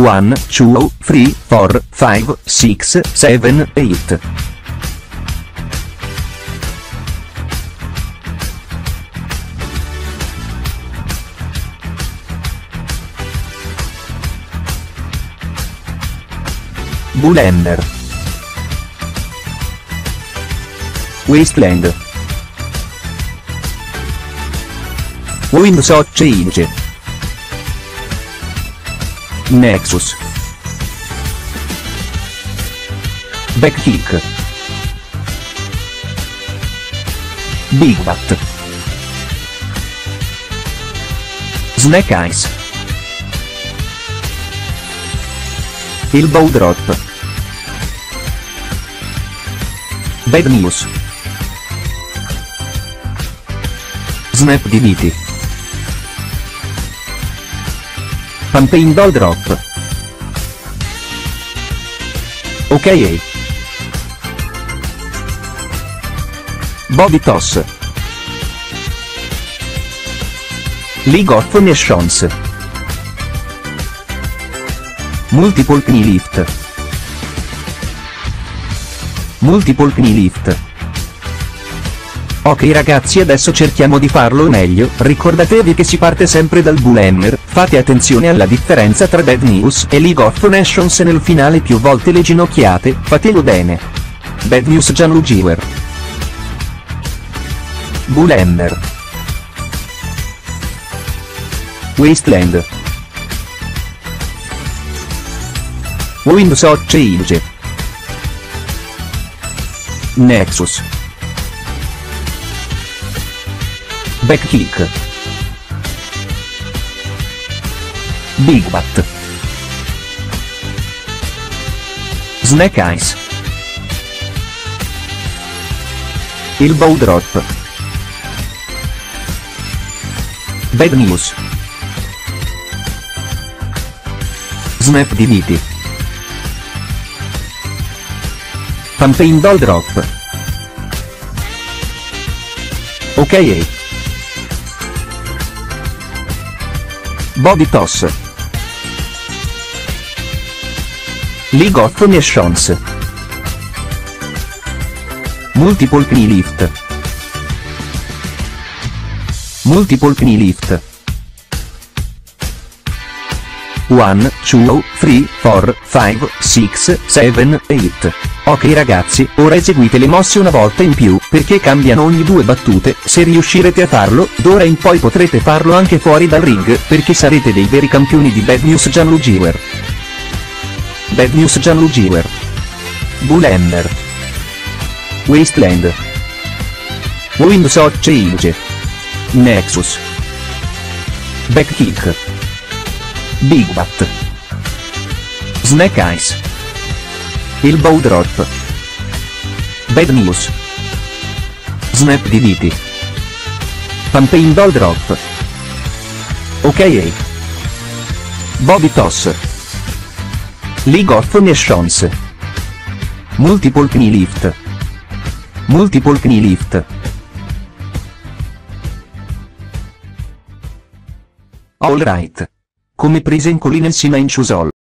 1, 2, 3, 4, 5, 6, 7, 8. Bullhammer. Wasteland. Windows 8 Inge. Nexus. Backkick. Big Bat. Snake Eyes. Elbow Drop. Bad News. Snap DDT. Pampain Doll Drop. Ok. Body Toss. League of Nations. Multiple Knee Lift. Multiple Knee Lift. Ok ragazzi, adesso cerchiamo di farlo meglio. Ricordatevi che si parte sempre dal Bullhammer, fate attenzione alla differenza tra Bad News e League of Nations e nel finale più volte le ginocchiate, fatelo bene. Bad News Gianlugiwer. Bullhammer. Wasteland. Windows 8 Inge. Nexus. Backkick. Big Bat. Snake Eyes. Elbow Drop. Bad News. Snap DDT. Pampain Doll Drop. Ok. Body Toss. League of Nations. Multiple Knee Lift. Multiple Knee Lift. 1, 2, 3, 4, 5, 6, 7, 8. Ok ragazzi, ora eseguite le mosse una volta in più, perché cambiano ogni 2 battute. Se riuscirete a farlo, d'ora in poi potrete farlo anche fuori dal ring, perché sarete dei veri campioni di Bad News Gianlugiwer. Bad News Gianlugiwer. Bullhammer. Wasteland. Windows 8 Inge. Nexus. Backkick. Big Bat. Snake Eyes. Elbow Drop. Bad News. Snap DDT. Pampain Doll Drop. Ok. Body Toss. League of Nations. Multiple Knee Lift. Multiple Knee Lift. Alright. Come prese in colline in Sina in Ciusol.